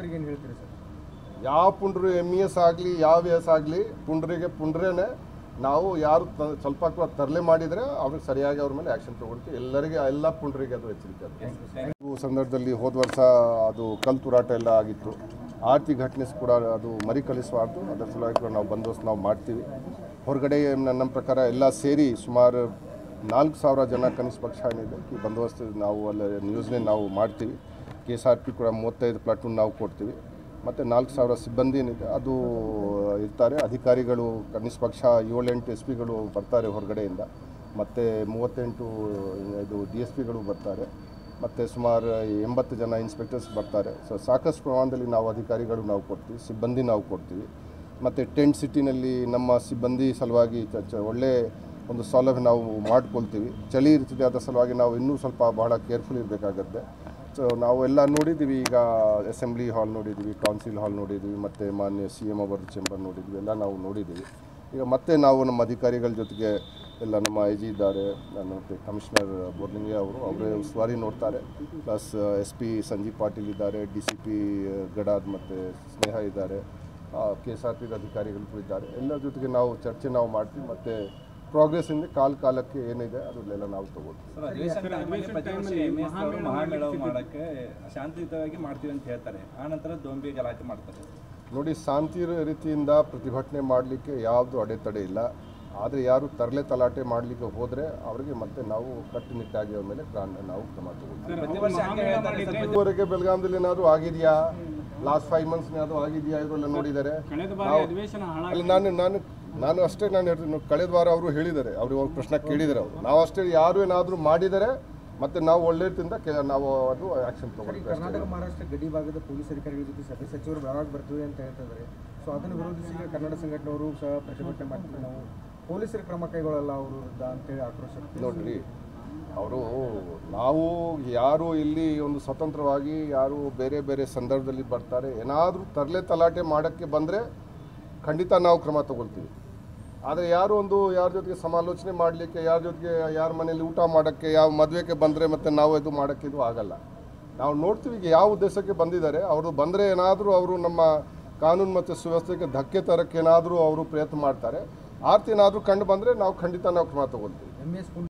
ಭಕ್ತರಿಗೆ ಏನು ಹೇಳ್ತೀರಿ ಸರ್? ಯಾವ ಪುಂಡ್ರು MES ಆಗಲಿ ಯಾವ ಎಸ್ ಆಗಲಿ ಪುಂಡ್ರಿಗೆ ಪುಂಡ್ರೇನೆ. ನಾವು ಯಾರು ಸ್ವಲ್ಪ ತರಲೆ ಮಾಡಿದರೆ ಅವ್ರಿಗೆ ಸರಿಯಾಗಿ ಅವ್ರ ಮೇಲೆ ಆ್ಯಕ್ಷನ್ ತೊಗೊಳ್ತೀವಿ. ಎಲ್ಲ ಪುಂಡ್ರಿಗೆ ಅದು ಎಚ್ಚರಿಕೆ ಅದು ಸಂದರ್ಭದಲ್ಲಿ ಹೋದ ವರ್ಷ ಅದು ಕಲ್ಲು ತೂರಾಟ ಎಲ್ಲ ಆಗಿತ್ತು. ಆರ್ತಿ ಘಟನೆ ಕೂಡ ಅದು ಮರಿಕಳಿಸಬಾರ್ದು. ಅದರ ಸಲುವಾಗಿ ಕೂಡ ನಾವು ಬಂದೋಬಸ್ತ್ ನಾವು ಮಾಡ್ತೀವಿ. ಹೊರಗಡೆ ನಮ್ಮ ಪ್ರಕಾರ ಎಲ್ಲ ಸೇರಿ ಸುಮಾರು 4,000 ಜನ ಕನಿಷ್ಠ ಪಕ್ಷ ಏನಿದೆ ಈ ಬಂದೋಬಸ್ತ್ ನಾವು ಅಲ್ಲಿ ನ್ಯೂಸ್ನೇ ನಾವು ಮಾಡ್ತೀವಿ. KSRP ಕೂಡ 35 ಪ್ಲಾಟೂನ್ ನಾವು ಕೊಡ್ತೀವಿ. ಮತ್ತು 4,000 ಸಿಬ್ಬಂದಿ ಏನಿದೆ ಅದು ಇರ್ತಾರೆ. ಅಧಿಕಾರಿಗಳು ಕನಿಷ್ಠ ಪಕ್ಷ 7-8 SP ಗಳು ಬರ್ತಾರೆ ಹೊರಗಡೆಯಿಂದ. ಮತ್ತು 38 ಇದು DSPಗಳು ಬರ್ತಾರೆ. ಮತ್ತು ಸುಮಾರು 80 ಜನ ಇನ್ಸ್ಪೆಕ್ಟರ್ಸ್ ಬರ್ತಾರೆ. ಸೊ ಸಾಕಷ್ಟು ಪ್ರಮಾಣದಲ್ಲಿ ನಾವು ಅಧಿಕಾರಿಗಳು ನಾವು ಕೊಡ್ತೀವಿ, ಸಿಬ್ಬಂದಿ ನಾವು ಕೊಡ್ತೀವಿ. ಮತ್ತು ಟೆಂಟ್ ಸಿಟಿನಲ್ಲಿ ನಮ್ಮ ಸಿಬ್ಬಂದಿ ಸಲುವಾಗಿ ಒಳ್ಳೆ ಒಂದು ಸೌಲಭ್ಯ ನಾವು ಮಾಡ್ಕೊಳ್ತೀವಿ. ಚಳಿ ಇರ್ತಿದೆ, ಅದರ ಸಲುವಾಗಿ ನಾವು ಇನ್ನೂ ಸ್ವಲ್ಪ ಬಹಳ ಕೇರ್ಫುಲ್ ಇರಬೇಕಾಗತ್ತೆ. ಸೊ ನಾವು ಎಲ್ಲ ನೋಡಿದ್ದೀವಿ. ಈಗ ಅಸೆಂಬ್ಲಿ ಹಾಲ್ ನೋಡಿದ್ದೀವಿ, ಕೌನ್ಸಿಲ್ ಹಾಲ್ ನೋಡಿದ್ದೀವಿ, ಮತ್ತು ಮಾನ್ಯ CM ಅವರ ಚೇಂಬರ್ ನೋಡಿದ್ವಿ, ಎಲ್ಲ ನಾವು ನೋಡಿದ್ದೀವಿ. ಈಗ ಮತ್ತೆ ನಾವು ನಮ್ಮ ಅಧಿಕಾರಿಗಳ ಜೊತೆಗೆ ಎಲ್ಲ ನಮ್ಮ IG ಇದ್ದಾರೆ, ಮತ್ತು ಕಮಿಷನರ್ ಬೋರ್ಲಿಂಗೆ ಅವರೇ ಉಸ್ತುವಾರಿ ನೋಡ್ತಾರೆ. ಪ್ಲಸ್ SP ಸಂಜೀವ್ ಪಾಟೀಲ್ ಇದ್ದಾರೆ, DCP ಗಡಾದ್ ಮತ್ತು ಸ್ನೇಹ ಇದ್ದಾರೆ, KSRP ಅಧಿಕಾರಿಗಳು ಇದ್ದಾರೆ. ಎಲ್ಲರ ಜೊತೆಗೆ ನಾವು ಚರ್ಚೆ ನಾವು ಮಾಡ್ತೀವಿ. ಮತ್ತು ಪ್ರೋಗ್ರೆಸ್ ಇಂದ ಕಾಲಕ್ಕೆ ಏನಿದೆ ಅದನ್ನೆಲ್ಲ ನಾವು ತಗೋತೀವಿ. ಮಾಡೋಕ್ಕೆ ಶಾಂತಿಯುತವಾಗಿ ಮಾಡ್ತೀವಿ ಅಂತ ಹೇಳ್ತಾರೆ. ಆನಂತರ ದೊಂಬಿ ಗಲಾಟೆ ಮಾಡ್ತಾರೆ. ನೋಡಿ, ಶಾಂತಿ ರೀತಿಯಿಂದ ಪ್ರತಿಭಟನೆ ಮಾಡಲಿಕ್ಕೆ ಯಾವುದು ಅಡೆತಡೆ ಇಲ್ಲ. ಆದರೆ ಯಾರು ತರಲೆ ತಲಾಟೆ ಮಾಡಲಿಕ್ಕೆ ಹೋದರೆ ಅವರಿಗೆ ಮತ್ತೆ ನಾವು ಕಟ್ಟುನಿಟ್ಟಾಗಿ ಅವ್ರ ಮೇಲೆ ನಾವು ಕ್ರಮ ತಗೋತೀವಿ. ಇದುವರೆಗೆ ಬೆಳಗಾವಿಯಲ್ಲಿ ಏನಾದರೂ ಆಗಿದೆಯಾ? ಲಾಸ್ಟ್ 5 months ಏನಾದರೂ ಆಗಿದೆಯಾ? ಇದರೆಲ್ಲ ನೋಡಿದ್ದಾರೆ. ನಾನು ಅಷ್ಟೇ ಹೇಳ್ತೀನಿ. ಕಳೆದ ವಾರ ಅವರು ಹೇಳಿದ್ದಾರೆ, ಅವರು ಪ್ರಶ್ನೆ ಕೇಳಿದ್ದಾರೆ. ನಾವು ಅಷ್ಟೇ ಯಾರು ಏನಾದರೂ ಮಾಡಿದರೆ ಮತ್ತು ನಾವು ಒಳ್ಳೆ ರೀತಿಯಿಂದ ನಾವು ಅದು ಆ್ಯಕ್ಷನ್ ತಗೊಳ್ತೀವಿ. ಕರ್ನಾಟಕ ಮಹಾರಾಷ್ಟ್ರ ಗಡಿ ಭಾಗದ ಪೊಲೀಸ್ ಅಧಿಕಾರಿಗಳ ಜೊತೆ ಸಭೆ ಸಚಿವರು ಬೆಳಗಾವಿ ಬರ್ತೀವಿ ಅಂತ ಹೇಳ್ತಿದ್ದಾರೆ. ಸೊ ಅದನ್ನು ವಿರೋಧಿಸಿ ಕನ್ನಡ ಸಂಘಟನೆಯವರು ಸಹ ಪ್ರತಿಭಟನೆ ಮಾಡ್ತೀವಿ, ನಾವು ಪೊಲೀಸರ ಕ್ರಮ ಕೈಗೊಳ್ಳಲ್ಲ ಅವರು ಅಂತೇಳಿ ಆಕ್ರೋಶ. ನೋಡ್ರಿ, ನಾವು ಯಾರು ಇಲ್ಲಿ ಒಂದು ಸ್ವತಂತ್ರವಾಗಿ ಯಾರು ಬೇರೆ ಬೇರೆ ಸಂದರ್ಭದಲ್ಲಿ ಬರ್ತಾರೆ, ಏನಾದರೂ ತರಲೆ ತಲಾಟೆ ಮಾಡೋಕ್ಕೆ ಬಂದರೆ ಖಂಡಿತ ನಾವು ಕ್ರಮ ತಗೊಳ್ತೀವಿ. ಆದರೆ ಯಾರ ಜೊತೆಗೆ ಸಮಾಲೋಚನೆ ಮಾಡಲಿಕ್ಕೆ, ಯಾರ ಮನೆಯಲ್ಲಿ ಊಟ ಮಾಡೋಕ್ಕೆ, ಯಾವ ಮದುವೆಗೆ ಬಂದರೆ ಮತ್ತು ನಾವು ಇದು ಮಾಡೋಕ್ಕೆ ಇದು ಆಗಲ್ಲ. ನಾವು ನೋಡ್ತೀವಿ ಈಗ ಯಾವ ಉದ್ದೇಶಕ್ಕೆ ಬಂದಿದ್ದಾರೆ. ಅವರು ಬಂದರೆ ಏನಾದರೂ ಅವರು ನಮ್ಮ ಕಾನೂನು ಮತ್ತು ಸುವ್ಯವಸ್ಥೆಗೆ ಧಕ್ಕೆ ತರಕ್ಕೆ ಏನಾದರೂ ಅವರು ಪ್ರಯತ್ನ ಮಾಡ್ತಾರೆ. ಆರ್ತಿ ಏನಾದರೂ ಕಂಡು ಬಂದರೆ ನಾವು ಖಂಡಿತ ಕ್ರಮ ತಗೊಳ್ತೀವಿ.